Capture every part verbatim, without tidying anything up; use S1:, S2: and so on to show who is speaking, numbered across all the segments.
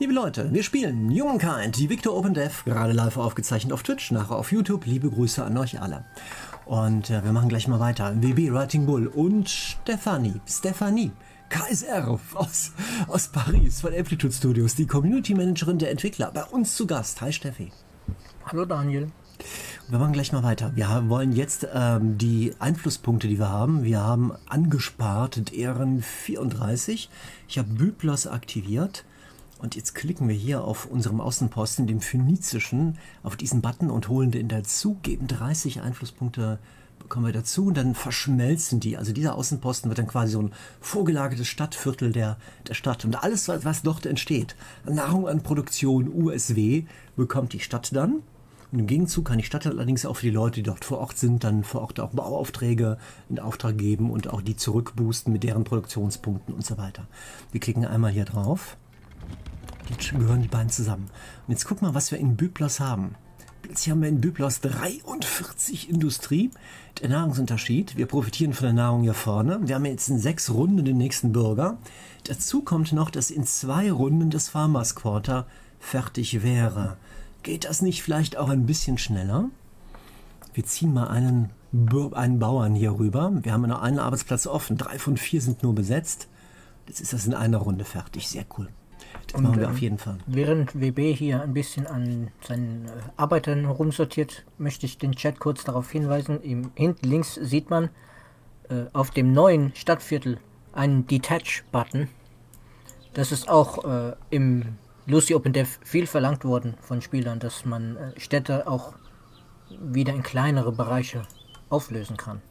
S1: Liebe Leute, wir spielen Humankind, die Victor Open Dev, gerade live aufgezeichnet auf Twitch, nachher auf YouTube. Liebe Grüße an euch alle. Und äh, wir machen gleich mal weiter. W B, Writing Bull und Stefanie, Stefanie, K S R aus, aus Paris von Amplitude Studios, die Community Managerin der Entwickler, bei uns zu Gast. Hi Steffi.
S2: Hallo Daniel.
S1: Wir machen gleich mal weiter. Wir haben, wollen jetzt ähm, die Einflusspunkte, die wir haben, wir haben angespart, deren vierunddreißig. Ich habe Byblos aktiviert. Und jetzt klicken wir hier auf unserem Außenposten, dem phönizischen, auf diesen Button und holen den dazu, geben dreißig Einflusspunkte, bekommen wir dazu und dann verschmelzen die. Also dieser Außenposten wird dann quasi so ein vorgelagertes Stadtviertel der, der Stadt. Und alles, was, was dort entsteht, Nahrung an Produktion, U S W, bekommt die Stadt dann. Und im Gegenzug kann die Stadt allerdings auch für die Leute, die dort vor Ort sind, dann vor Ort auch Bauaufträge in Auftrag geben und auch die zurückboosten mit deren Produktionspunkten und so weiter. Wir klicken einmal hier drauf. Jetzt gehören die beiden zusammen. Und jetzt guck mal, was wir in Byblos haben. Plötzlich haben wir in Byblos dreiundvierzig Industrie. Der Nahrungsunterschied. Wir profitieren von der Nahrung hier vorne. Wir haben jetzt in sechs Runden den nächsten Bürger. Dazu kommt noch, dass in zwei Runden das Farmers Quarter fertig wäre. Geht das nicht vielleicht auch ein bisschen schneller? Wir ziehen mal einen, einen Bauern hier rüber. Wir haben noch einen Arbeitsplatz offen. Drei von vier sind nur besetzt. Jetzt ist das in einer Runde fertig. Sehr cool. Das
S2: Und,
S1: machen wir
S2: ähm,
S1: auf jeden Fall.
S2: Während W B hier ein bisschen an seinen äh, Arbeitern rumsortiert, möchte ich den Chat kurz darauf hinweisen. Im, hinten links sieht man äh, auf dem neuen Stadtviertel einen Detach-Button. Das ist auch äh, im Lucy Open Dev viel verlangt worden von Spielern, dass man äh, Städte auch wieder in kleinere Bereiche auflösen kann.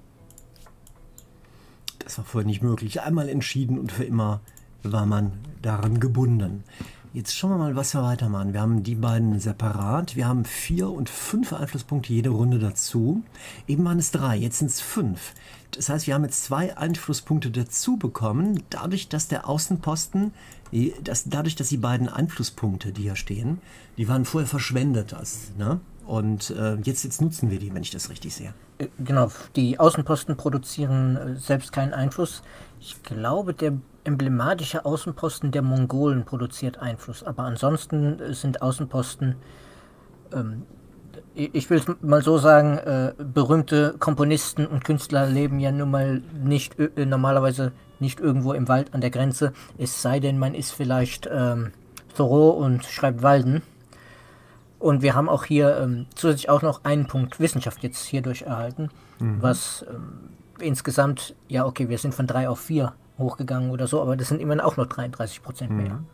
S1: Das war vorher nicht möglich. Einmal entschieden und für immer war man daran gebunden. Jetzt schauen wir mal, was wir weitermachen. Wir haben die beiden separat. Wir haben vier und fünf Einflusspunkte jede Runde dazu. Eben waren es drei, jetzt sind es fünf. Das heißt, wir haben jetzt zwei Einflusspunkte dazu bekommen, dadurch, dass der Außenposten, dass, dadurch, dass die beiden Einflusspunkte, die hier stehen, die waren vorher verschwendet. Also, ne? Und äh, jetzt, jetzt nutzen wir die, wenn ich das richtig sehe.
S2: Genau, die Außenposten produzieren äh, selbst keinen Einfluss. Ich glaube, der emblematische Außenposten der Mongolen produziert Einfluss, aber ansonsten äh, sind Außenposten, ähm, ich will es mal so sagen, äh, berühmte Komponisten und Künstler leben ja nun mal nicht äh, normalerweise nicht irgendwo im Wald an der Grenze, es sei denn, man ist vielleicht ähm, Thoreau und schreibt Walden. Und wir haben auch hier ähm, zusätzlich auch noch einen Punkt Wissenschaft jetzt hierdurch erhalten, mhm. was ähm, insgesamt, ja okay, wir sind von drei auf vier hochgegangen oder so, aber das sind immerhin auch noch dreiunddreißig Prozent mehr.
S1: Mhm.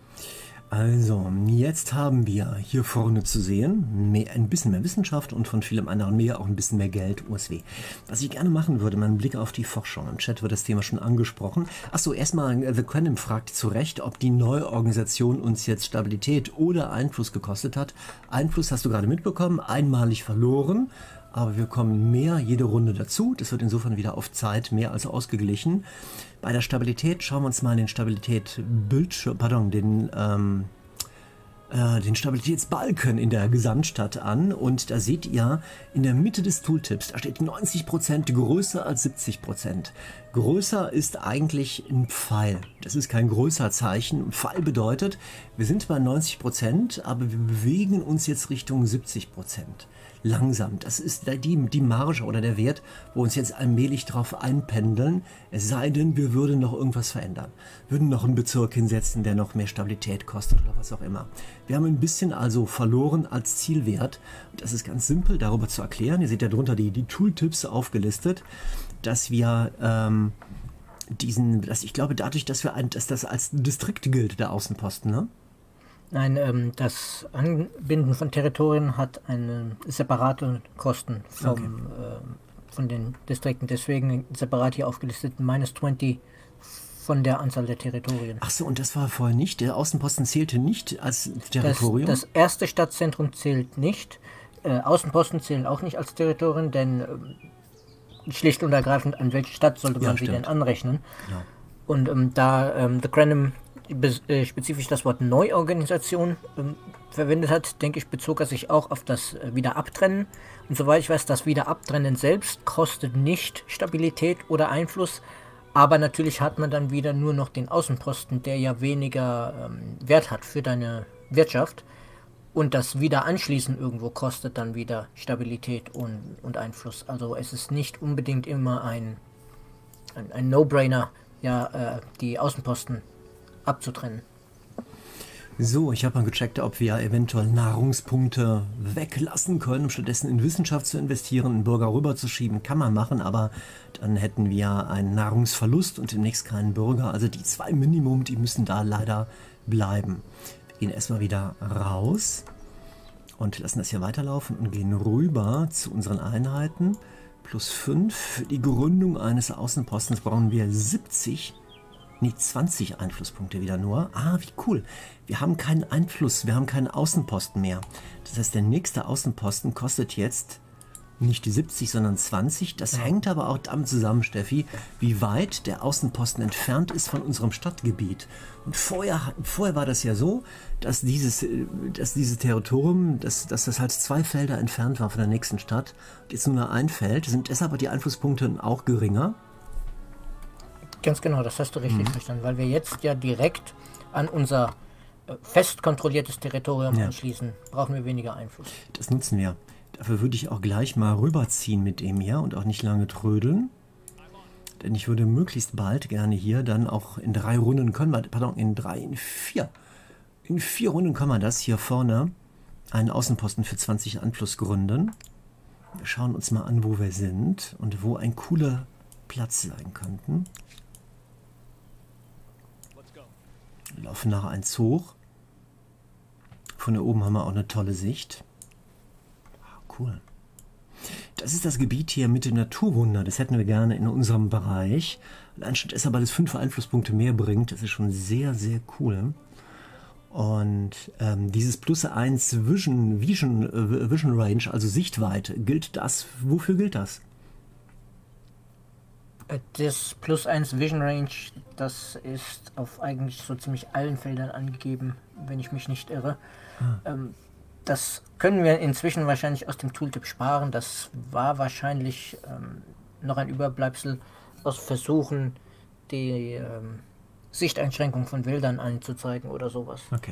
S1: Also, jetzt haben wir hier vorne zu sehen, mehr, ein bisschen mehr Wissenschaft und von vielem anderen mehr, auch ein bisschen mehr Geld, U S W. Was ich gerne machen würde, mein Blick auf die Forschung. Im Chat wird das Thema schon angesprochen. Achso, erstmal, The Quantum fragt zu Recht, ob die neue Organisation uns jetzt Stabilität oder Einfluss gekostet hat. Einfluss hast du gerade mitbekommen, einmalig verloren. Aber wir kommen mehr jede Runde dazu. Das wird insofern wieder auf Zeit mehr als ausgeglichen. Bei der Stabilität schauen wir uns mal den Stabilität-Bildschirm, pardon, den, ähm, äh, den Stabilitätsbalken in der Gesamtstadt an. Und da seht ihr in der Mitte des Tooltips, da steht neunzig Prozent größer als siebzig Prozent. Größer ist eigentlich ein Pfeil. Das ist kein größer Zeichen. Ein Pfeil bedeutet, wir sind bei neunzig Prozent, aber wir bewegen uns jetzt Richtung siebzig Prozent. Langsam. Das ist die, die Marge oder der Wert, wo wir uns jetzt allmählich drauf einpendeln. Es sei denn, wir würden noch irgendwas verändern. Würden noch einen Bezirk hinsetzen, der noch mehr Stabilität kostet oder was auch immer. Wir haben ein bisschen also verloren als Zielwert. Das ist ganz simpel darüber zu erklären. Ihr seht ja drunter die, die Tooltips aufgelistet, dass wir ähm, diesen, dass ich glaube, dadurch, dass wir ein, dass das als Distrikt gilt, der Außenposten, ne?
S2: Nein, ähm, das Anbinden von Territorien hat eine separate Kosten vom, okay. äh, von den Distrikten. Deswegen separat hier aufgelistet, minus zwanzig von der Anzahl der Territorien.
S1: Ach so, und das war vorher nicht? Der Außenposten zählte nicht als Territorium?
S2: Das, das erste Stadtzentrum zählt nicht. Äh, Außenposten zählen auch nicht als Territorien, denn äh, schlicht und ergreifend, an welche Stadt sollte man ja, sie stimmt. denn anrechnen? Genau. Und ähm, da ähm, The Quantum spezifisch das Wort Neuorganisation ähm, verwendet hat, denke ich, bezog er sich auch auf das äh, Wiederabtrennen. Und soweit ich weiß, das Wiederabtrennen selbst kostet nicht Stabilität oder Einfluss, Aber natürlich hat man dann wieder nur noch den Außenposten, der ja weniger ähm, Wert hat für deine Wirtschaft. Und das wieder anschließen irgendwo kostet dann wieder Stabilität und, und Einfluss. Also es ist nicht unbedingt immer ein, ein, ein No-Brainer, ja, äh, die Außenposten abzutrennen.
S1: So, ich habe mal gecheckt, ob wir eventuell Nahrungspunkte weglassen können, um stattdessen in Wissenschaft zu investieren, einen Bürger rüberzuschieben. Kann man machen, aber dann hätten wir einen Nahrungsverlust und demnächst keinen Bürger. Also die zwei Minimum, die müssen da leider bleiben. Wir gehen erstmal wieder raus und lassen das hier weiterlaufen und gehen rüber zu unseren Einheiten. Plus fünf. Für die Gründung eines Außenpostens brauchen wir siebzig, nee, zwanzig Einflusspunkte wieder nur. Ah, wie cool. Wir haben keinen Einfluss, wir haben keinen Außenposten mehr. Das heißt, der nächste Außenposten kostet jetzt nicht die siebzig, sondern zwanzig. Das hängt aber auch damit zusammen, Steffi, wie weit der Außenposten entfernt ist von unserem Stadtgebiet. Und vorher, vorher war das ja so, dass dieses, dass dieses Territorium, dass, dass das halt zwei Felder entfernt war von der nächsten Stadt. Und jetzt nur noch ein Feld, sind deshalb die Einflusspunkte auch geringer.
S2: Ganz genau, das hast du richtig mhm. verstanden, weil wir jetzt ja direkt an unser fest kontrolliertes Territorium ja. anschließen, brauchen wir weniger Einfluss.
S1: Das nutzen wir. Dafür würde ich auch gleich mal rüberziehen mit dem hier und auch nicht lange trödeln. Denn ich würde möglichst bald gerne hier dann auch in drei Runden können wir, pardon, in drei, in vier, in vier Runden können wir das hier vorne einen Außenposten für zwanzig Einfluss gründen. Wir schauen uns mal an, wo wir sind und wo ein cooler Platz sein könnten. Wir laufen nach eins hoch. Von da oben haben wir auch eine tolle Sicht. Cool. Das ist das Gebiet hier mit dem Naturwunder. Das hätten wir gerne in unserem Bereich. Anstatt es aber das fünf Einflusspunkte mehr bringt, das ist schon sehr, sehr cool. Und ähm, dieses plus eins Vision, Vision, äh, Vision Range, also Sichtweite, gilt das? Wofür gilt das?
S2: Das plus eins Vision Range, das ist auf eigentlich so ziemlich allen Feldern angegeben, wenn ich mich nicht irre. Ah. Ähm, Das können wir inzwischen wahrscheinlich aus dem Tooltip sparen. Das war wahrscheinlich ähm, noch ein Überbleibsel aus Versuchen, die ähm, Sichteinschränkung von Wäldern anzuzeigen oder sowas.
S1: Okay.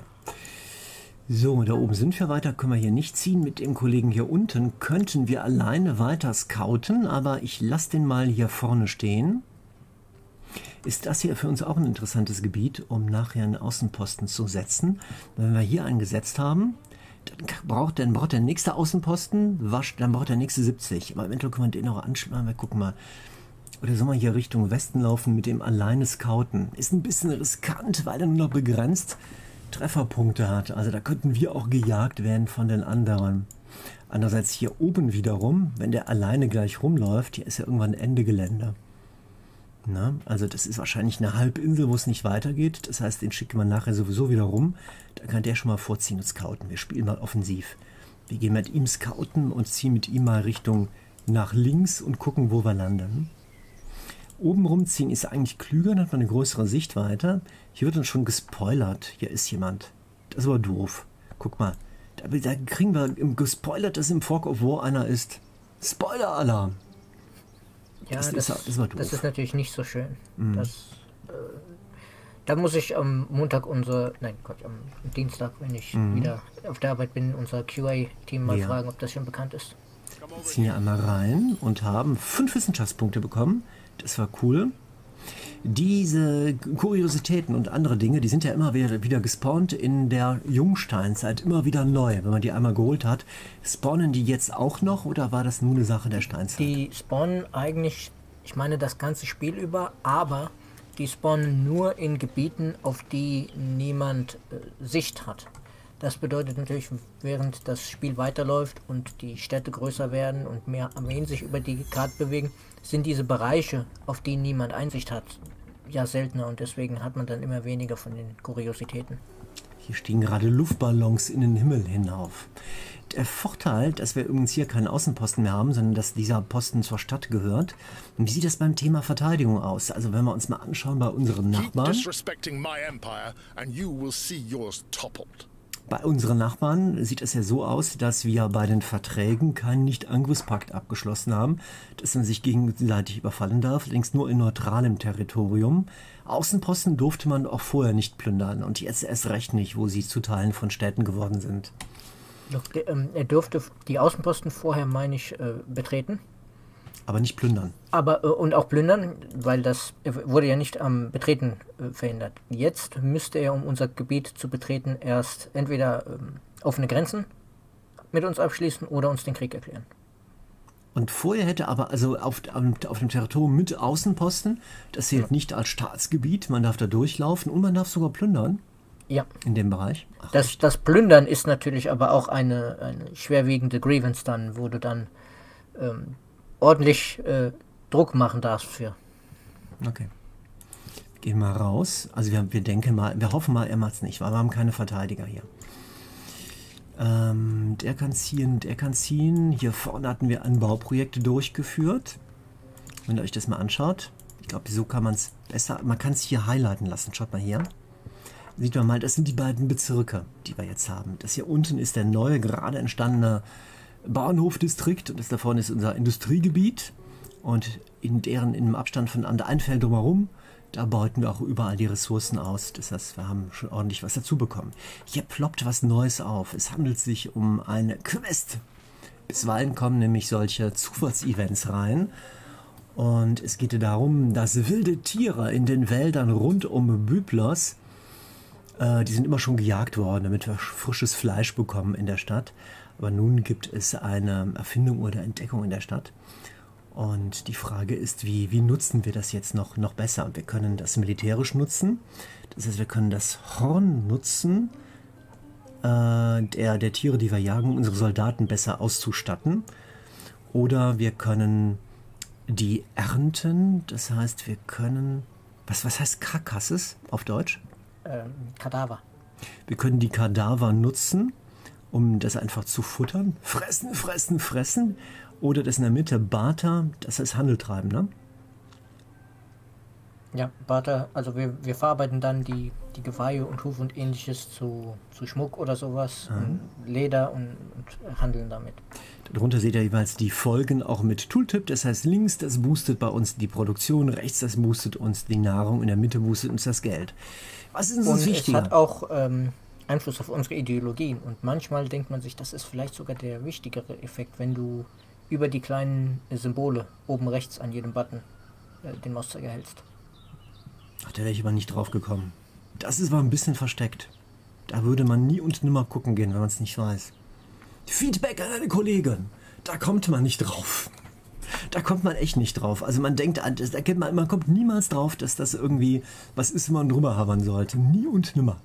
S1: So, da oben sind wir weiter, können wir hier nicht ziehen. Mit dem Kollegen hier unten könnten wir alleine weiter scouten, aber ich lasse den mal hier vorne stehen. Ist das hier für uns auch ein interessantes Gebiet, um nachher einen Außenposten zu setzen. Wenn wir hier einen gesetzt haben, Dann braucht, dann braucht der nächste Außenposten, wasch, dann braucht der nächste siebzig. Aber eventuell können wir den noch anschlagen. Wir gucken mal. Oder sollen wir hier Richtung Westen laufen mit dem alleine Scouten? Ist ein bisschen riskant, weil er nur noch begrenzt Trefferpunkte hat. Also da könnten wir auch gejagt werden von den anderen. Andererseits hier oben wiederum, wenn der alleine gleich rumläuft, hier ist ja irgendwann Ende Gelände. Na, also das ist wahrscheinlich eine Halbinsel, wo es nicht weitergeht. Das heißt, den schicken wir nachher sowieso wieder rum. Da kann der schon mal vorziehen und scouten. Wir spielen mal offensiv. Wir gehen mit ihm scouten und ziehen mit ihm mal Richtung nach links und gucken, wo wir landen. Oben rumziehen ist eigentlich klüger, dann hat man eine größere Sichtweite. Hier wird uns schon gespoilert. Hier ist jemand. Das ist aber doof. Guck mal. Da, da kriegen wir gespoilert, dass im Fog of War einer ist. Spoiler-Alarm.
S2: Ja, das, das, ist, das, war doof. Das ist natürlich nicht so schön. Mhm. Das, äh, da muss ich am Montag unser, nein Gott, am Dienstag, wenn ich mhm. wieder auf der Arbeit bin, unser Q A-Team mal ja. fragen, ob das schon bekannt ist.
S1: Wir ziehen hier einmal rein und haben fünf Wissenschaftspunkte bekommen. Das war cool. Diese Kuriositäten und andere Dinge, die sind ja immer wieder, wieder gespawnt in der Jungsteinzeit, immer wieder neu. Wenn man die einmal geholt hat, spawnen die jetzt auch noch oder war das nur eine Sache der Steinzeit?
S2: Die spawnen eigentlich, ich meine das ganze Spiel über, aber die spawnen nur in Gebieten, auf die niemand äh, Sicht hat. Das bedeutet natürlich, während das Spiel weiterläuft und die Städte größer werden und mehr Armeen sich über die Karte bewegen, sind diese Bereiche, auf die niemand Einsicht hat, ja seltener und deswegen hat man dann immer weniger von den Kuriositäten.
S1: Hier stehen gerade Luftballons in den Himmel hinauf. Der Vorteil, dass wir übrigens hier keinen Außenposten mehr haben, sondern dass dieser Posten zur Stadt gehört. Und wie sieht das beim Thema Verteidigung aus? Also wenn wir uns mal anschauen bei unseren Nachbarn. Bei unseren Nachbarn sieht es ja so aus, dass wir bei den Verträgen keinen Nicht-Angriffspakt abgeschlossen haben, dass man sich gegenseitig überfallen darf, längst nur in neutralem Territorium. Außenposten durfte man auch vorher nicht plündern und jetzt erst recht nicht, wo sie zu Teilen von Städten geworden sind.
S2: Doch, der, ähm, er durfte die Außenposten vorher, meine ich, äh, betreten.
S1: Aber nicht plündern.
S2: Aber äh, und auch plündern, weil das äh, wurde ja nicht am Betreten äh, verhindert. Jetzt müsste er, um unser Gebiet zu betreten, erst entweder ähm, offene Grenzen mit uns abschließen oder uns den Krieg erklären.
S1: Und vorher hätte aber, also auf, auf dem Territorium mit Außenposten, das zählt ja nicht als Staatsgebiet, man darf da durchlaufen und man darf sogar plündern.
S2: Ja.
S1: In dem Bereich. Ach,
S2: das, das Plündern ist natürlich aber auch eine, eine schwerwiegende Grievance dann, wo du dann ähm, ordentlich äh, Druck machen darfst für.
S1: Okay. Gehen wir raus. Also wir, wir denken mal, wir hoffen mal, er macht es nicht, weil wir haben keine Verteidiger hier. Ähm, der kann ziehen, der kann ziehen. Hier vorne hatten wir Anbauprojekte durchgeführt. Wenn ihr euch das mal anschaut. Ich glaube, so kann man es besser, man kann es hier highlighten lassen. Schaut mal hier. Sieht man mal, das sind die beiden Bezirke, die wir jetzt haben. Das hier unten ist der neue, gerade entstandene Bahnhofdistrikt und das da vorne ist unser Industriegebiet. Und in deren, in einem Abstand von an der Einfeld drumherum, da beuten wir auch überall die Ressourcen aus. Das heißt, wir haben schon ordentlich was dazu bekommen. Hier ploppt was Neues auf. Es handelt sich um eine Quest. Bisweilen kommen nämlich solche Zufallsevents rein. Und es geht darum, dass wilde Tiere in den Wäldern rund um Byblos, die sind immer schon gejagt worden, damit wir frisches Fleisch bekommen in der Stadt. Aber nun gibt es eine Erfindung oder Entdeckung in der Stadt. Und die Frage ist, wie, wie nutzen wir das jetzt noch, noch besser? Wir können das militärisch nutzen. Das heißt, wir können das Horn nutzen, äh, der, der Tiere, die wir jagen, um unsere Soldaten besser auszustatten. Oder wir können die ernten. Das heißt, wir können... Was, was heißt Karkasses auf Deutsch?
S2: Ähm, Kadaver.
S1: Wir können die Kadaver nutzen, um das einfach zu futtern. Fressen, fressen, fressen. Oder das in der Mitte Barter, das heißt Handel treiben, ne?
S2: Ja, Barter, also wir, wir verarbeiten dann die, die Geweihe und Hufe und ähnliches zu, zu Schmuck oder sowas, mhm. und Leder und, und handeln damit.
S1: Darunter seht ihr jeweils die Folgen auch mit Tooltip, das heißt links, das boostet bei uns die Produktion, rechts, das boostet uns die Nahrung, in der Mitte boostet uns das Geld. Was ist uns wichtiger?
S2: Es hat auch ähm, Einfluss auf unsere Ideologien und manchmal denkt man sich, das ist vielleicht sogar der wichtigere Effekt, wenn du über die kleinen Symbole oben rechts an jedem Button äh, den Mauszeiger hältst.
S1: Ach, da wäre ich aber nicht drauf gekommen. Das ist aber ein bisschen versteckt. Da würde man nie und nimmer gucken gehen, wenn man es nicht weiß. Feedback an eine Kollegin. Da kommt man nicht drauf. Da kommt man echt nicht drauf. Also man denkt, da kennt man, man kommt niemals drauf, dass das irgendwie was ist, wenn man drüber habern sollte. Nie und nimmer.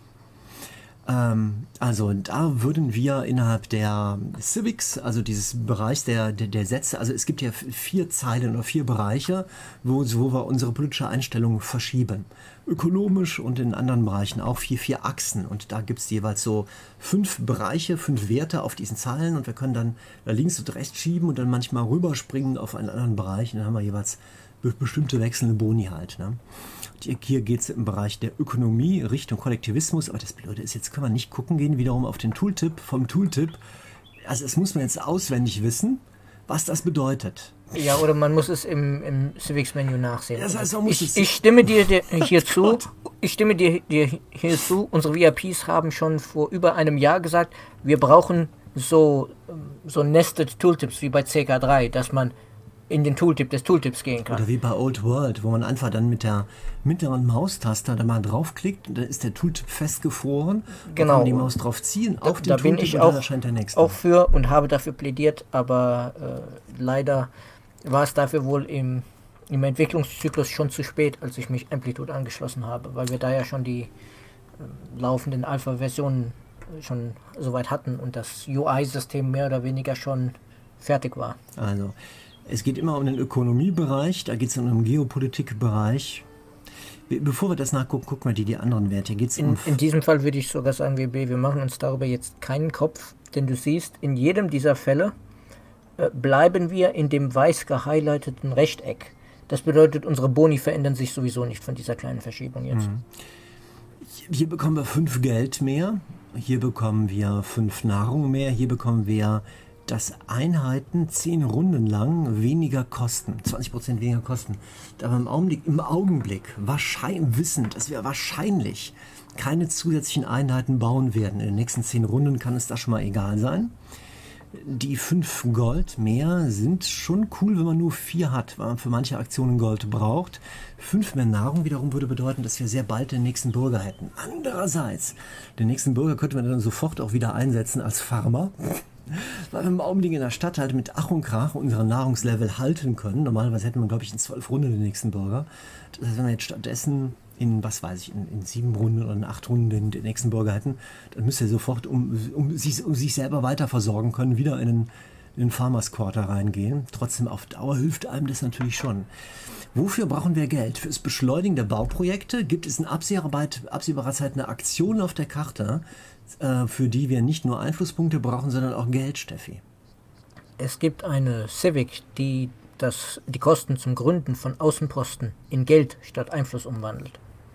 S1: Ähm, also da würden wir innerhalb der Civics, also dieses Bereich der, der, der Sätze, also es gibt ja vier Zeilen oder vier Bereiche, wo, wo wir unsere politische Einstellung verschieben. Ökonomisch und in anderen Bereichen auch vier, vier Achsen. Und da gibt es jeweils so fünf Bereiche, fünf Werte auf diesen Zeilen und wir können dann links und rechts schieben und dann manchmal rüberspringen auf einen anderen Bereich und dann haben wir jeweils bestimmte wechselnde Boni halt. Ne? Hier geht es im Bereich der Ökonomie Richtung Kollektivismus, aber das Blöde ist, jetzt können wir nicht gucken gehen, wiederum auf den Tooltip vom Tooltip. Also es muss man jetzt auswendig wissen, was das bedeutet.
S2: Ja, oder man muss es im, im Civics-Menü nachsehen.
S1: Das heißt, man muss
S2: ich,
S1: es
S2: ich stimme dir, dir hier zu, ich stimme dir, dir hier zu, unsere V I Ps haben schon vor über einem Jahr gesagt, wir brauchen so, so Nested Tooltips wie bei C K drei, dass man in den Tooltip des Tooltips gehen kann.
S1: Oder wie bei Old World, wo man einfach dann mit der mittleren Maustaste da mal draufklickt und dann ist der Tooltip festgefroren.
S2: Genau.
S1: Dann kann man die Maus drauf ziehen,
S2: da,
S1: auf den
S2: da
S1: Tooltip
S2: bin ich
S1: und
S2: auch,
S1: dann erscheint der nächste.
S2: auch für und habe dafür plädiert, aber äh, leider war es dafür wohl im, im Entwicklungszyklus schon zu spät, als ich mich Amplitude angeschlossen habe, weil wir da ja schon die äh, laufenden Alpha-Versionen schon soweit hatten und das U I-System mehr oder weniger schon fertig war.
S1: Also es geht immer um den Ökonomiebereich, da geht es um den Geopolitikbereich. Bevor wir das nachgucken, gucken wir die, die anderen Werte. Geht's
S2: in,
S1: um
S2: in diesem Fall würde ich sogar sagen, W B, wir machen uns darüber jetzt keinen Kopf, denn du siehst, in jedem dieser Fälle äh, bleiben wir in dem weiß gehighlighteten Rechteck. Das bedeutet, unsere Boni verändern sich sowieso nicht von dieser kleinen Verschiebung jetzt.
S1: Mhm. Hier bekommen wir fünf Geld mehr. Hier bekommen wir fünf Nahrung mehr. Hier bekommen wir, dass Einheiten zehn Runden lang weniger kosten. zwanzig Prozent weniger kosten. Aber im Augenblick, im Augenblick wahrscheinlich wissend, dass wir wahrscheinlich keine zusätzlichen Einheiten bauen werden. In den nächsten zehn Runden kann es da schon mal egal sein. Die fünf Gold mehr sind schon cool, wenn man nur vier hat, weil man für manche Aktionen Gold braucht. fünf mehr Nahrung wiederum würde bedeuten, dass wir sehr bald den nächsten Bürger hätten. Andererseits, den nächsten Bürger könnte man dann sofort auch wieder einsetzen als Farmer, weil wir im Augenblick in der Stadt halt mit Ach und Krach unsere Nahrungslevel halten können. Normalerweise hätten wir, glaube ich, in zwölf Runden den nächsten Bürger. Das heißt, wenn wir jetzt stattdessen in, was weiß ich, in, in sieben Runden oder in acht Runden den, den nächsten Bürger hätten, dann müsst ihr sofort, um, um, sich, um sich selber weiter versorgen können, wieder in den, in den Farmers Quarter reingehen. Trotzdem auf Dauer hilft einem das natürlich schon. Wofür brauchen wir Geld? Fürs Beschleunigen der Bauprojekte gibt es in absehbarer, absehbarer Zeit eine Aktion auf der Karte, äh, für die wir nicht nur Einflusspunkte brauchen, sondern auch Geld, Steffi.
S2: Es gibt eine Civic, die das, die Kosten zum Gründen von Außenposten in Geld statt Einfluss umwandelt.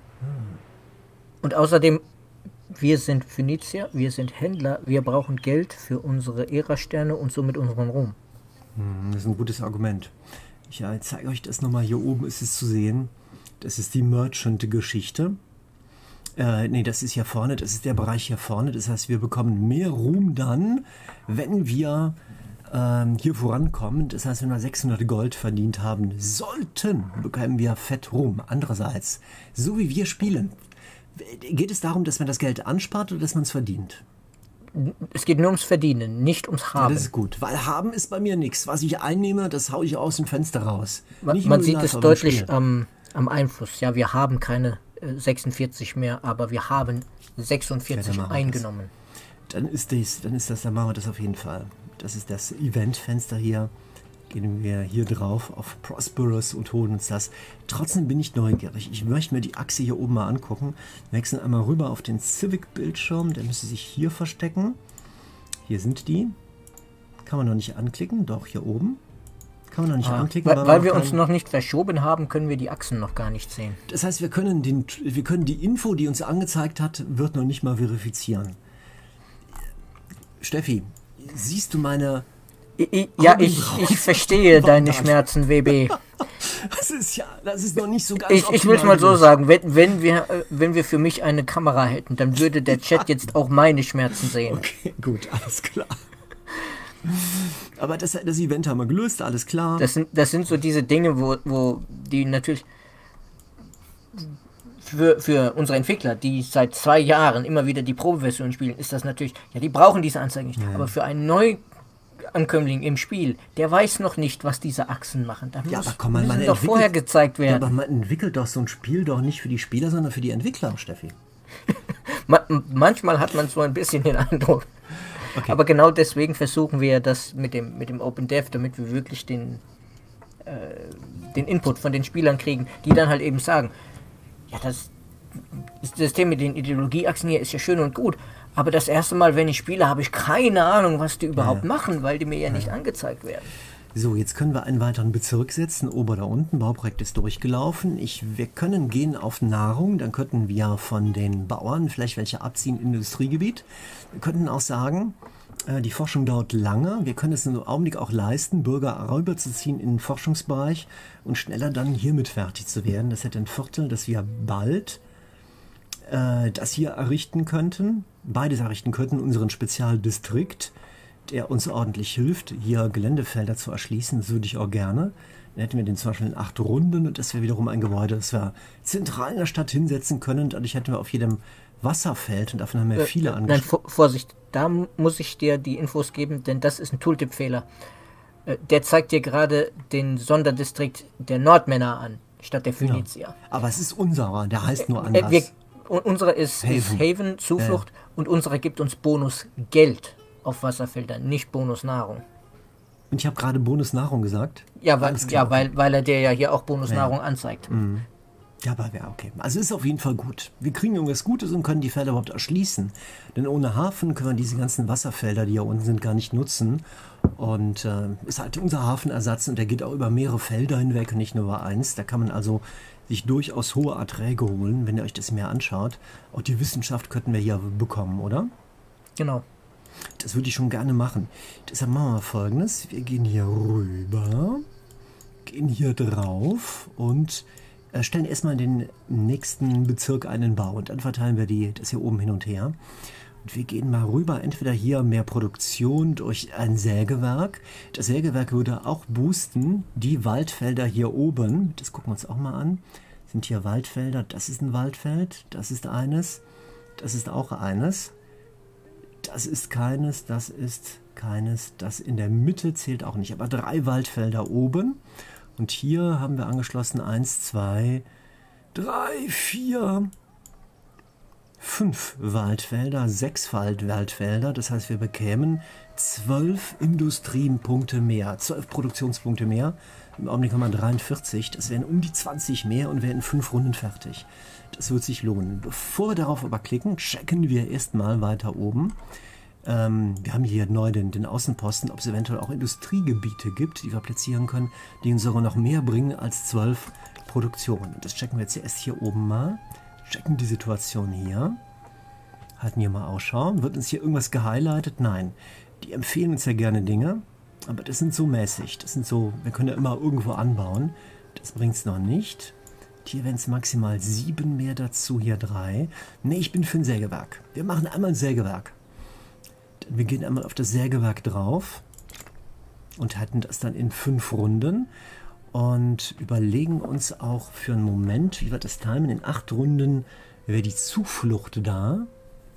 S2: Und außerdem, wir sind Phönizier, wir sind Händler, wir brauchen Geld für unsere Ära-Sterne und somit unseren Ruhm.
S1: Das ist ein gutes Argument. Ich ja, zeige euch das nochmal. Hier oben ist es zu sehen. Das ist die Merchant-Geschichte. Äh, nee, das ist hier vorne, das ist der Bereich hier vorne. Das heißt, wir bekommen mehr Ruhm dann, wenn wir ähm, hier vorankommen. Das heißt, wenn wir sechshundert Gold verdient haben sollten, bekommen wir fett Ruhm. Andererseits, so wie wir spielen, geht es darum, dass man das Geld anspart oder dass man es verdient?
S2: Es geht nur ums Verdienen, nicht ums Haben.
S1: Ja, das ist gut, weil Haben ist bei mir nichts. Was ich einnehme, das haue ich aus dem Fenster raus.
S2: Man, man sieht es deutlich am, am Einfluss. Ja, wir haben keine äh, sechsundvierzig mehr, aber wir haben sechsundvierzig ja, eingenommen.
S1: Dann ist, das, dann ist das, dann machen wir das auf jeden Fall. Das ist das Eventfenster hier. Gehen wir hier drauf auf Prosperous und holen uns das. Trotzdem bin ich neugierig. Ich möchte mir die Achse hier oben mal angucken. Wir wechseln einmal rüber auf den Civic-Bildschirm. Der müsste sich hier verstecken. Hier sind die. Kann man noch nicht anklicken. Doch, hier oben. Kann man noch nicht ah, anklicken.
S2: Weil, weil wir uns noch nicht verschoben haben, können wir die Achsen noch gar nicht sehen.
S1: Das heißt, wir können, den, wir können die Info, die uns angezeigt hat, wird noch nicht mal verifizieren. Steffi, siehst du meine...
S2: Ich, ja, ich, ich verstehe deine Schmerzen, W B.
S1: Das ist ja, das ist noch nicht so ganz.
S2: Ich, ich will es mal so sagen, wenn, wenn, wir, wenn wir für mich eine Kamera hätten, dann würde der Chat jetzt auch meine Schmerzen sehen.
S1: Okay, gut, alles klar. Aber das, das Event haben wir gelöst, alles klar.
S2: Das sind, das sind so diese Dinge, wo, wo die natürlich für, für unsere Entwickler, die seit zwei Jahren immer wieder die Probeversion spielen, ist das natürlich, ja, die brauchen diese Anzeigen nicht. Ja. Aber für einen neu Ankömmling im Spiel, der weiß noch nicht, was diese Achsen machen. Da
S1: ja,
S2: muss,
S1: aber komm mal, man
S2: doch vorher gezeigt werden.
S1: Ja, aber man entwickelt doch so ein Spiel doch nicht für die Spieler, sondern für die Entwickler, Steffi.
S2: Manchmal hat man so ein bisschen den Eindruck. Okay. Aber genau deswegen versuchen wir das mit dem, mit dem Open Dev, damit wir wirklich den, äh, den Input von den Spielern kriegen, die dann halt eben sagen, ja, das, das System mit den Ideologieachsen hier ist ja schön und gut, aber das erste Mal, wenn ich spiele, habe ich keine Ahnung, was die überhaupt ja. machen, weil die mir ja, ja nicht angezeigt werden.
S1: So, jetzt können wir einen weiteren Bezirk setzen, oben oder unten. Bauprojekt ist durchgelaufen. Ich, wir können gehen auf Nahrung, dann könnten wir von den Bauern vielleicht welche abziehen, Industriegebiet. Wir könnten auch sagen, äh, die Forschung dauert lange. Wir können es im Augenblick auch leisten, Bürger rüberzuziehen in den Forschungsbereich und schneller dann hiermit fertig zu werden. Das hätte ein Viertel, dass wir bald äh, das hier errichten könnten. Beides errichten könnten, unseren Spezialdistrikt, der uns ordentlich hilft, hier Geländefelder zu erschließen. Das würde ich auch gerne. Dann hätten wir den zum Beispiel in acht Runden und das wäre wiederum ein Gebäude, das wir zentral in der Stadt hinsetzen können. Dadurch hätten wir auf jedem Wasserfeld und davon haben wir äh, viele
S2: angeschaut. Nein, Vorsicht, da muss ich dir die Infos geben, denn das ist ein Tooltip-Fehler. Äh, der zeigt dir gerade den Sonderdistrikt der Nordmänner an, statt der Phönizier. Ja,
S1: aber es ist unserer, der heißt nur anders.
S2: Äh, wir, unsere ist Haven, ist Haven Zuflucht, äh. und unsere gibt uns Bonus Geld auf Wasserfeldern, nicht Bonus Nahrung.
S1: Und ich habe gerade Bonus Nahrung gesagt?
S2: Ja, weil, ja weil, weil er dir ja hier auch Bonus Nahrung ja. anzeigt.
S1: Mhm. Ja, aber ja, okay. Also ist auf jeden Fall gut. Wir kriegen irgendwas Gutes und können die Felder überhaupt erschließen. Denn ohne Hafen können wir diese ganzen Wasserfelder, die hier unten sind, gar nicht nutzen. Und äh, ist halt unser Hafenersatz und der geht auch über mehrere Felder hinweg und nicht nur über eins. Da kann man also sich durchaus hohe Erträge holen, wenn ihr euch das mehr anschaut. Auch die Wissenschaft könnten wir hier bekommen, oder?
S2: Genau.
S1: Das würde ich schon gerne machen. Deshalb machen wir Folgendes. Wir gehen hier rüber, gehen hier drauf und äh, stellen erstmal den nächsten Bezirk einen Bau. Und dann verteilen wir die, das hier oben hin und her. Und wir gehen mal rüber, entweder hier mehr Produktion durch ein Sägewerk. Das Sägewerk würde auch boosten. Die Waldfelder hier oben, das gucken wir uns auch mal an, sind hier Waldfelder. Das ist ein Waldfeld, das ist eines, das ist auch eines. Das ist keines, das ist keines, das in der Mitte zählt auch nicht. Aber drei Waldfelder oben. Und hier haben wir angeschlossen eins, zwei, drei, vier, fünf Waldfelder, sechs Waldfelder. Das heißt, wir bekämen zwölf Industriepunkte mehr, zwölf Produktionspunkte mehr. Im Augenblick haben wir dreiundvierzig. Das wären um die zwanzig mehr und wären in fünf Runden fertig. Das wird sich lohnen. Bevor wir darauf aber klicken, checken wir erstmal weiter oben. Ähm, wir haben hier neu den, den Außenposten, ob es eventuell auch Industriegebiete gibt, die wir platzieren können, die uns sogar noch mehr bringen als zwölf Produktionen. Das checken wir jetzt erst hier oben mal. Checken die Situation hier. Halten hier mal Ausschau. Wird uns hier irgendwas gehighlightet? Nein. Die empfehlen uns ja gerne Dinge, aber das sind so mäßig. Das sind so, wir können ja immer irgendwo anbauen. Das bringt es noch nicht. Hier wären es maximal sieben mehr dazu, hier drei. Ne, ich bin für ein Sägewerk. Wir machen einmal ein Sägewerk. Wir gehen einmal auf das Sägewerk drauf und halten das dann in fünf Runden und überlegen uns auch für einen Moment, wie wir das timen. In acht Runden wäre die Zuflucht da.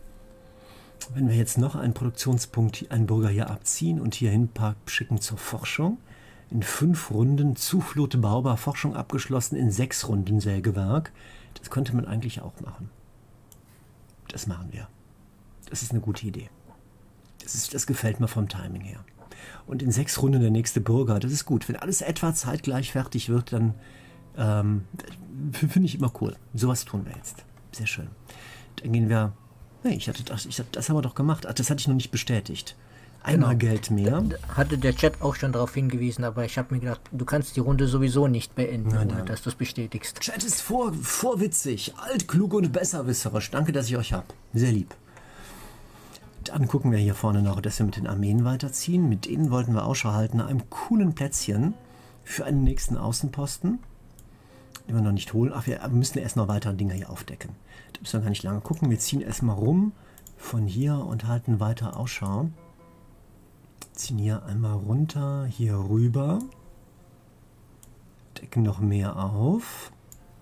S1: Wenn wir jetzt noch einen Produktionspunkt, einen Bürger hier abziehen und hierhin schicken zur Forschung, in fünf Runden Zuflucht, Baubar, Forschung abgeschlossen, in sechs Runden Sägewerk. Das könnte man eigentlich auch machen. Das machen wir. Das ist eine gute Idee. Das, ist, das gefällt mir vom Timing her. Und in sechs Runden der nächste Bürger, das ist gut. Wenn alles etwa zeitgleich fertig wird, dann ähm, finde ich immer cool. Sowas tun wir jetzt. Sehr schön. Dann gehen wir... Nee, ich hatte das, ich hatte, das haben wir doch gemacht. Ach, das hatte ich noch nicht bestätigt. Einmal genau. Geld mehr.
S2: Da hatte der Chat auch schon darauf hingewiesen, aber ich habe mir gedacht, du kannst die Runde sowieso nicht beenden, nein, ohne dass du es bestätigst.
S1: Chat ist vor, vorwitzig, altklug und besserwisserisch. Danke, dass ich euch habe. Sehr lieb. Dann gucken wir hier vorne noch, dass wir mit den Armeen weiterziehen. Mit denen wollten wir Ausschau halten nach einem coolen Plätzchen für einen nächsten Außenposten, den wir noch nicht holen. Ach, wir müssen erst noch weitere Dinge hier aufdecken. Da müssen wir gar nicht lange gucken. Wir ziehen erstmal rum von hier und halten weiter Ausschau. Ziehen hier einmal runter, hier rüber. Decken noch mehr auf.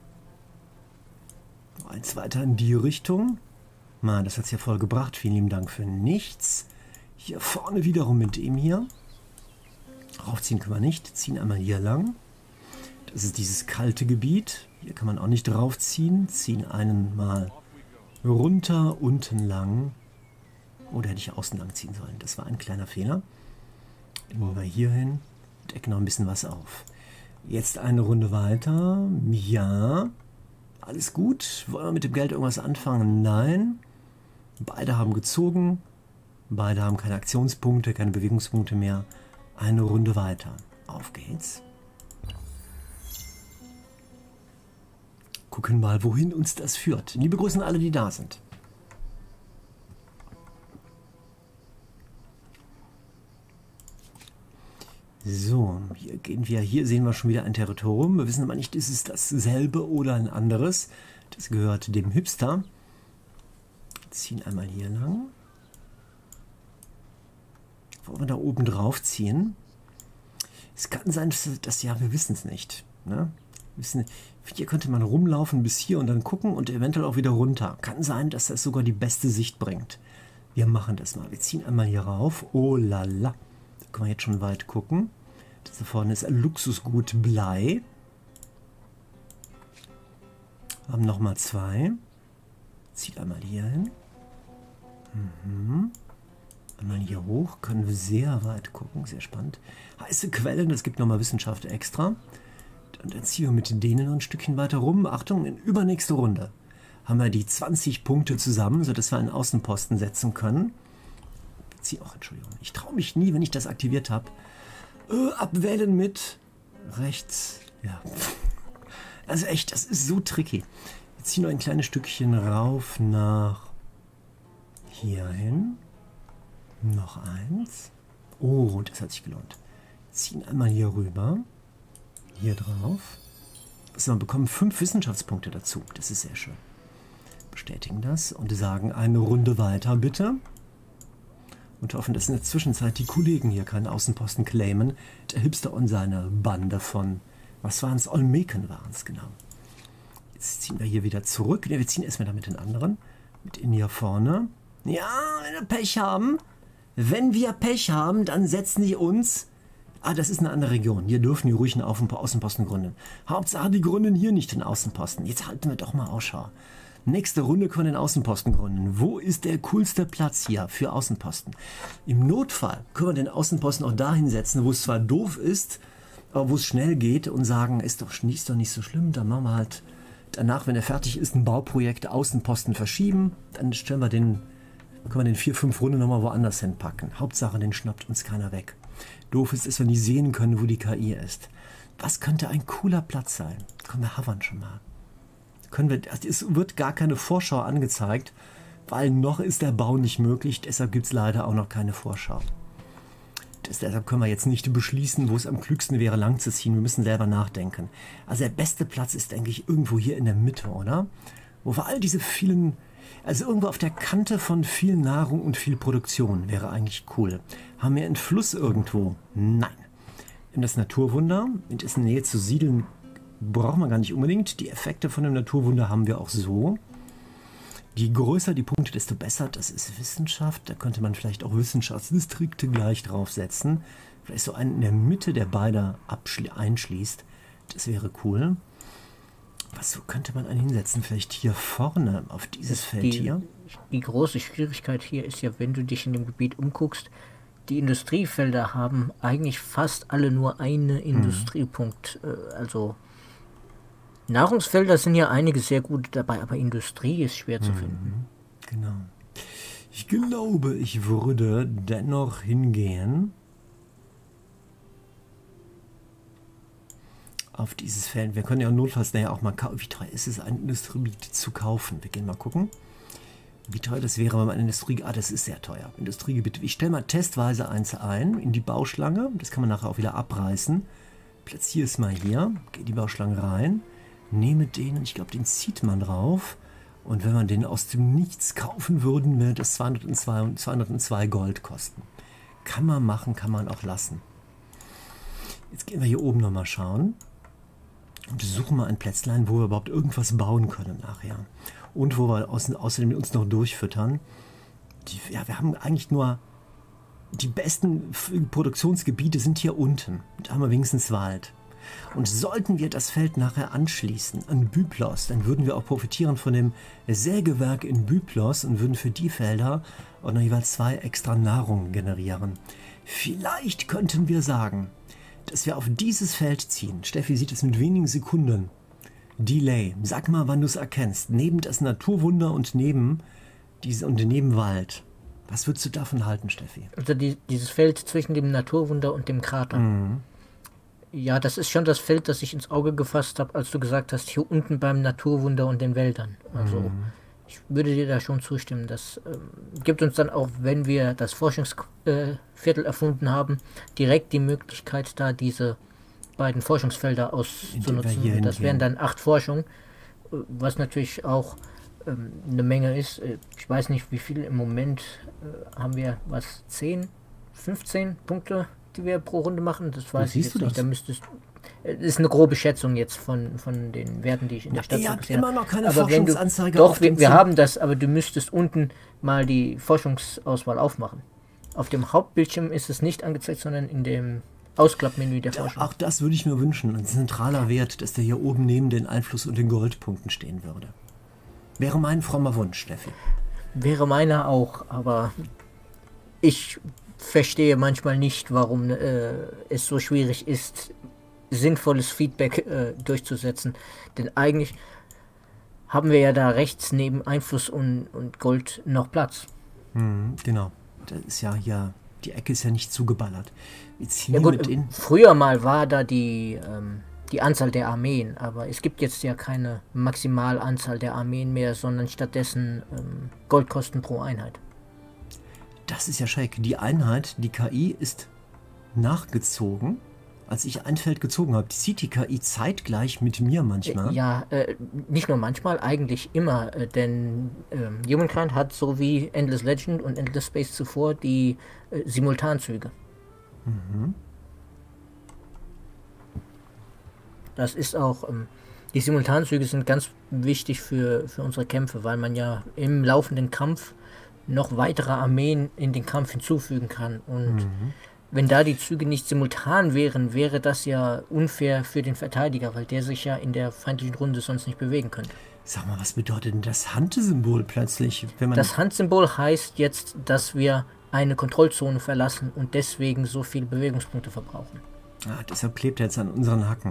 S1: Eins weiter in die Richtung. Mann, das hat es ja voll gebracht. Vielen lieben Dank für nichts. Hier vorne wiederum mit dem hier. Raufziehen können wir nicht. Ziehen einmal hier lang. Das ist dieses kalte Gebiet. Hier kann man auch nicht draufziehen. Ziehen einen mal runter, unten lang. Oder hätte ich außen lang ziehen sollen. Das war ein kleiner Fehler. Dann gehen wir hier hin. Decken noch ein bisschen was auf. Jetzt eine Runde weiter. Ja. Alles gut. Wollen wir mit dem Geld irgendwas anfangen? Nein. Beide haben gezogen. Beide haben keine Aktionspunkte, keine Bewegungspunkte mehr. Eine Runde weiter. Auf geht's. Gucken mal, wohin uns das führt. Liebe Grüße an alle, die da sind. So, hier gehen wir, hier sehen wir schon wieder ein Territorium. Wir wissen aber nicht, ist es dasselbe oder ein anderes. Das gehört dem Hipster. Ziehen einmal hier lang. Wollen wir da oben drauf ziehen? Es kann sein, dass, dass ja, wir wissen es nicht. Ne? Wissen, hier könnte man rumlaufen bis hier und dann gucken und eventuell auch wieder runter. Kann sein, dass das sogar die beste Sicht bringt. Wir machen das mal. Wir ziehen einmal hier rauf. Oh la la. Da können wir jetzt schon weit gucken. Das da vorne ist ein Luxusgut Blei. Wir haben nochmal zwei. Zieht einmal hier hin. Mhm. Einmal hier hoch. Können wir sehr weit gucken. Sehr spannend. Heiße Quellen. Es gibt nochmal Wissenschaft extra. Und dann ziehen wir mit denen noch ein Stückchen weiter rum. Achtung, in übernächste Runde haben wir die zwanzig Punkte zusammen, sodass wir einen Außenposten setzen können. Zieh auch, Entschuldigung. Ich traue mich nie, wenn ich das aktiviert habe. Äh, abwählen mit rechts. Ja. Also echt, das ist so tricky. Jetzt ziehen wir ein kleines Stückchen rauf nach hier hin. Noch eins. Oh, das hat sich gelohnt. Ziehen einmal hier rüber. Hier drauf. So, wir bekommen fünf Wissenschaftspunkte dazu. Das ist sehr schön. Bestätigen das und sagen eine Runde weiter, bitte. Und hoffen, dass in der Zwischenzeit die Kollegen hier keinen Außenposten claimen. Der Hipster und seine Bande von, was waren es? Olmeken waren es, genau. Jetzt ziehen wir hier wieder zurück. Ne, wir ziehen erstmal da mit den anderen. Mit ihnen hier vorne. Ja, wenn wir Pech haben. Wenn wir Pech haben, dann setzen die uns... Ah, das ist eine andere Region. Hier dürfen die ruhig einen Außenposten gründen. Hauptsache, die gründen hier nicht den Außenposten. Jetzt halten wir doch mal Ausschau. Nächste Runde können wir den Außenposten gründen. Wo ist der coolste Platz hier für Außenposten? Im Notfall können wir den Außenposten auch dahin setzen, wo es zwar doof ist, aber wo es schnell geht und sagen, ist doch, ist doch nicht so schlimm. Dann machen wir halt danach, wenn er fertig ist, ein Bauprojekt Außenposten verschieben. Dann stellen wir den, können wir den vier, fünf Runden nochmal woanders hinpacken. Hauptsache, den schnappt uns keiner weg. Doof ist es, wenn die sehen können, wo die K I ist. Was könnte ein cooler Platz sein? Komm, wir havern schon mal. Können wir, es wird gar keine Vorschau angezeigt, weil noch ist der Bau nicht möglich. Deshalb gibt es leider auch noch keine Vorschau. Das, deshalb können wir jetzt nicht beschließen, wo es am klügsten wäre, lang zu ziehen. Wir müssen selber nachdenken. Also der beste Platz ist, denke ich, irgendwo hier in der Mitte, oder? Wo wir all diese vielen... Also irgendwo auf der Kante von viel Nahrung und viel Produktion wäre eigentlich cool. Haben wir einen Fluss irgendwo? Nein. In das Naturwunder, in dessen Nähe zu siedeln, brauchen wir gar nicht unbedingt. Die Effekte von dem Naturwunder haben wir auch so. Je größer die Punkte, desto besser. Das ist Wissenschaft. Da könnte man vielleicht auch Wissenschaftsdistrikte gleich draufsetzen. Vielleicht so einen in der Mitte, der beide einschließt. Das wäre cool. Was könnte man einen hinsetzen? Vielleicht hier vorne auf dieses Feld
S2: die,
S1: hier?
S2: Die große Schwierigkeit hier ist ja, wenn du dich in dem Gebiet umguckst, die Industriefelder haben eigentlich fast alle nur einen Industriepunkt. Mhm. Also Nahrungsfelder sind ja einige sehr gut dabei, aber Industrie ist schwer mhm. zu finden.
S1: Genau. Ich glaube, ich würde dennoch hingehen auf dieses Feld. Wir können ja notfalls nachher auch mal kaufen. Wie teuer ist es, ein Industriegebiet zu kaufen? Wir gehen mal gucken. Wie teuer das wäre, wenn man ein Industrie... Ah, das ist sehr teuer. Industriegebiet. Ich stelle mal testweise eins ein in die Bauschlange. Das kann man nachher auch wieder abreißen. Platziere es mal hier. Gehe die Bauschlange rein. Nehme den, ich glaube, den zieht man drauf. Und wenn man den aus dem Nichts kaufen würden, würde das zweihundertzwei, zweihundertzwei Gold kosten. Kann man machen, kann man auch lassen. Jetzt gehen wir hier oben nochmal schauen. Und suchen mal ein Plätzlein, wo wir überhaupt irgendwas bauen können nachher. Und wo wir außen, außerdem uns noch durchfüttern. Die, ja, wir haben eigentlich nur... Die besten Produktionsgebiete sind hier unten. Da haben wir wenigstens Wald. Und sollten wir das Feld nachher anschließen an Byblos, dann würden wir auch profitieren von dem Sägewerk in Byblos und würden für die Felder auch noch jeweils zwei extra Nahrung generieren. Vielleicht könnten wir sagen, dass wir auf dieses Feld ziehen. Steffi sieht es mit wenigen Sekunden. Delay. Sag mal, wann du es erkennst. Neben das Naturwunder und neben, diese, und neben Wald. Was würdest du davon halten, Steffi?
S2: Also die, dieses Feld zwischen dem Naturwunder und dem Krater. Mhm. Ja, das ist schon das Feld, das ich ins Auge gefasst habe, als du gesagt hast, hier unten beim Naturwunder und den Wäldern. Also mhm. ich würde dir da schon zustimmen. Das ähm, gibt uns dann auch, wenn wir das Forschungsviertel äh, erfunden haben, direkt die Möglichkeit, da diese beiden Forschungsfelder auszunutzen. Das wären dann acht Forschungen, was natürlich auch ähm, eine Menge ist. Ich weiß nicht, wie viel im Moment äh, haben wir, was, zehn, fünfzehn Punkte, die wir pro Runde machen. Das weiß ich jetzt nicht. Da müsstest Das ist eine grobe Schätzung jetzt von, von den Werten, die ich in der Stadt
S1: habe. Ihr habt immer noch keine
S2: aber
S1: Forschungsanzeige.
S2: Du, doch, wir, wir haben das, aber du müsstest unten mal die Forschungsauswahl aufmachen. Auf dem Hauptbildschirm ist es nicht angezeigt, sondern in dem Ausklappmenü der Forschung.
S1: Auch das würde ich mir wünschen. Ein zentraler Wert, dass der hier oben neben den Einfluss und den Goldpunkten stehen würde. Wäre mein frommer Wunsch, Steffi.
S2: Wäre meiner auch, aber ich verstehe manchmal nicht, warum äh, es so schwierig ist, sinnvolles Feedback äh, durchzusetzen. Denn eigentlich haben wir ja da rechts neben Einfluss und, und Gold noch Platz.
S1: Hm, genau. Das ist ja hier, die Ecke ist ja nicht zugeballert. Jetzt
S2: ja gut, mit früher mal war da die, ähm, die Anzahl der Armeen, aber es gibt jetzt ja keine Maximalanzahl der Armeen mehr, sondern stattdessen ähm, Goldkosten pro Einheit.
S1: Das ist ja schräg. Die Einheit, die K I ist nachgezogen. Als ich ein Feld gezogen habe, zieht die K I zeitgleich mit mir manchmal.
S2: Ja, äh, nicht nur manchmal, eigentlich immer, äh, denn äh, Humankind hat so wie Endless Legend und Endless Space zuvor die äh, Simultanzüge. Mhm. Das ist auch, ähm, die Simultanzüge sind ganz wichtig für, für unsere Kämpfe, weil man ja im laufenden Kampf noch weitere Armeen in den Kampf hinzufügen kann. Und mhm. wenn da die Züge nicht simultan wären, wäre das ja unfair für den Verteidiger, weil der sich ja in der feindlichen Runde sonst nicht bewegen könnte.
S1: Sag mal, was bedeutet denn das Handsymbol plötzlich? Wenn man
S2: das Handsymbol heißt jetzt, dass wir eine Kontrollzone verlassen und deswegen so viele Bewegungspunkte verbrauchen.
S1: Ah, deshalb klebt er jetzt an unseren Hacken.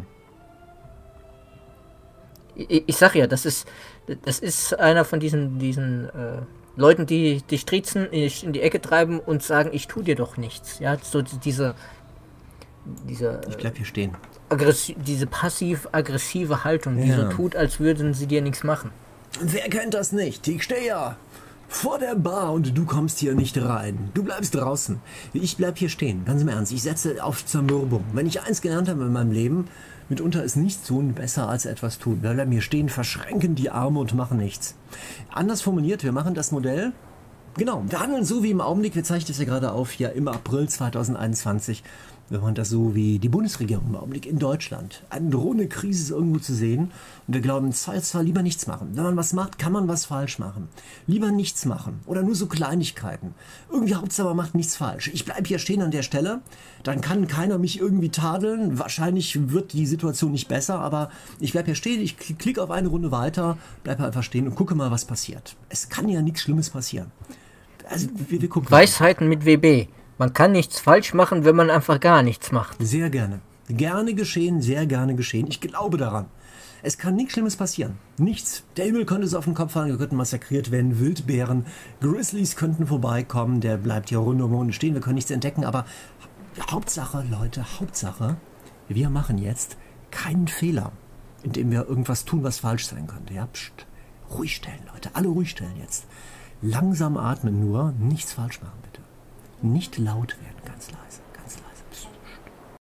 S2: Ich, ich sag ja, das ist, das ist einer von diesen, diesen äh, Leuten, die dich triezen, in die Ecke treiben und sagen, ich tu dir doch nichts. Ja, so diese, diese,
S1: ich bleib hier stehen.
S2: Aggressi diese passiv-aggressive Haltung, die ja. so tut, als würden sie dir nichts machen.
S1: Wer kennt das nicht? Ich stehe ja vor der Bar und du kommst hier nicht rein. Du bleibst draußen. Ich bleib hier stehen. Ganz im Ernst. Ich setze auf Zermürbung. Wenn ich eins gelernt habe in meinem Leben, mitunter ist nichts tun besser als etwas tun. Wir bleiben hier stehen, verschränken die Arme und machen nichts. Anders formuliert, wir machen das Modell, genau, wir handeln so wie im Augenblick, wir zeichnen das ja gerade auf, hier im April zweitausendeinundzwanzig, wir machen das so wie die Bundesregierung im Augenblick in Deutschland. Eine drohende Krise ist irgendwo zu sehen und wir glauben, zwar lieber nichts machen. Wenn man was macht, kann man was falsch machen. Lieber nichts machen oder nur so Kleinigkeiten. Irgendwie Hauptsache man macht nichts falsch. Ich bleibe hier stehen an der Stelle, dann kann keiner mich irgendwie tadeln. Wahrscheinlich wird die Situation nicht besser, aber ich bleibe hier stehen, ich klicke auf eine Runde weiter, bleibe einfach stehen und gucke mal, was passiert. Es kann ja nichts Schlimmes passieren. Also, wir, wir gucken.
S2: Weisheiten mit W B. Man kann nichts falsch machen, wenn man einfach gar nichts macht.
S1: Sehr gerne. Gerne geschehen, sehr gerne geschehen. Ich glaube daran. Es kann nichts Schlimmes passieren. Nichts. Der Himmel könnte so auf den Kopf fallen, wir könnten massakriert werden, Wildbären, Grizzlies könnten vorbeikommen, der bleibt hier rund um Runde stehen, wir können nichts entdecken, aber Hauptsache, Leute, Hauptsache, wir machen jetzt keinen Fehler, indem wir irgendwas tun, was falsch sein könnte. Ja, pst. Ruhig stellen, Leute, alle ruhig stellen jetzt. Langsam atmen nur, nichts falsch machen, bitte. Nicht laut werden, ganz leise.